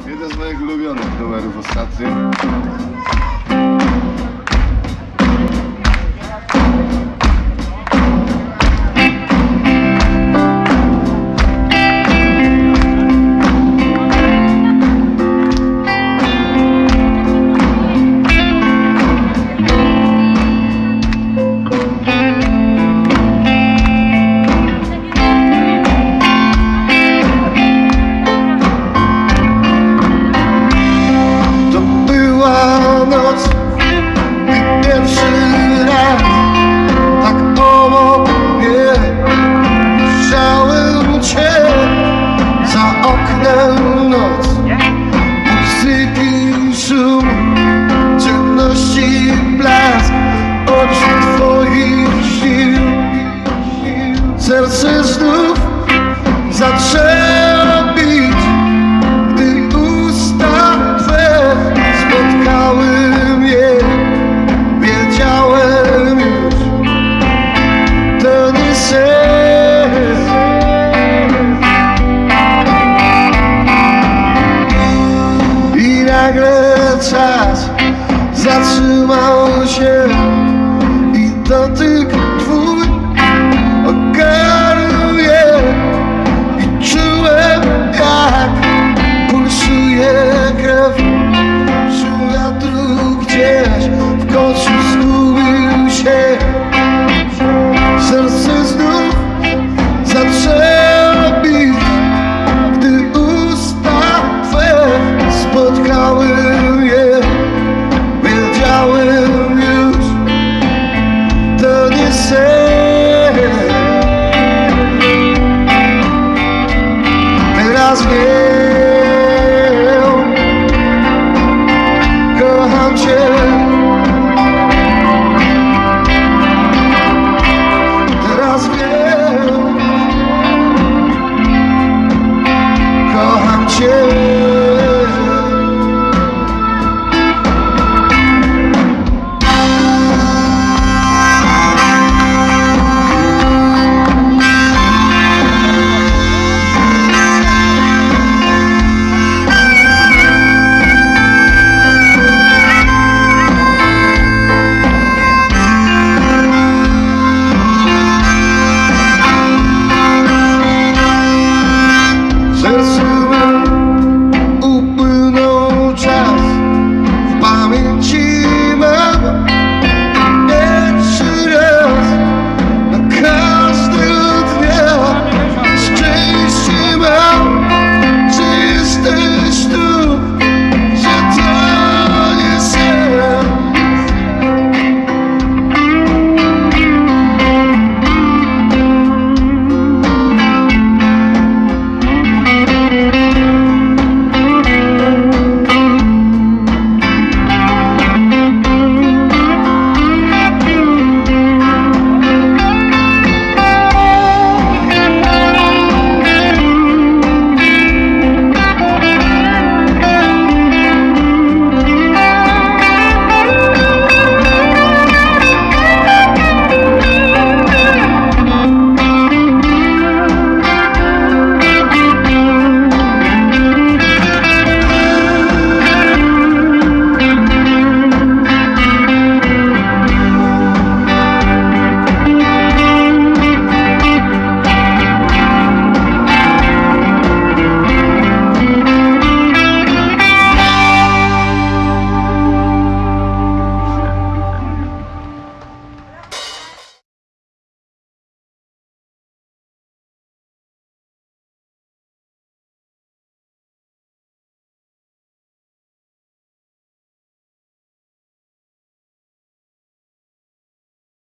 Jeden z moich ulubionych numerów ostatnio. Serce znów zaczęło bić, gdy usta Twe spotkały mnie. Wiedziałem już, to nie sen. I nagle czas zatrzymał się i dotyk Twój ogarnął mnie i czułem, jak pulsuje krew. Szum wiatru gdzieś w końcu zgubił się. Serce znów zaczęło bić, gdy usta Twe spotkały mnie. Wiedziałem już, to nie sen. Teraz wiem, kocham Cię. Teraz wiem, kocham Cię.